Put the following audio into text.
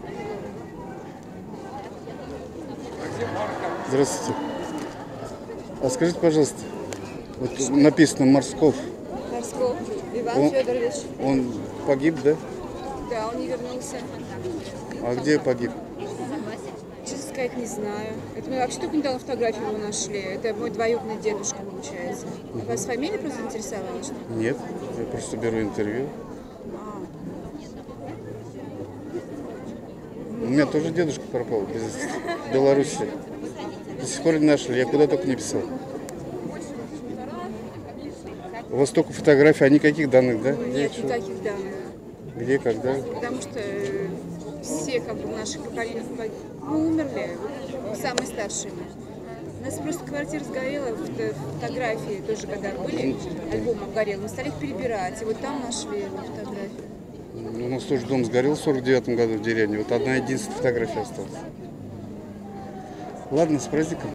Здравствуйте. А скажите, пожалуйста, вот написано Морсков. Морсков Иван Федорович. Он погиб, да? Да, он не вернулся. А где погиб? Честно сказать, не знаю. Это мы вообще только недавно фотографию его нашли. Это мой двоюродный дедушка, получается. А вас фамилия просто интересовала, что ли? Нет, я просто беру интервью. У меня тоже дедушка пропал в Беларуси. До сих пор не нашли, я куда только не писал. У вас только фотографии, а никаких данных, да? Нет никаких данных. Где, когда? Потому что все как бы в наших поколениях умерли, самые старшие. У нас просто квартира сгорела, фотографии тоже когда были, альбом обгорел, мы стали их перебирать, и вот там нашли фотографии. У нас тоже дом сгорел в 49-м году в деревне. Вот одна единственная фотография осталась. Ладно, с праздником.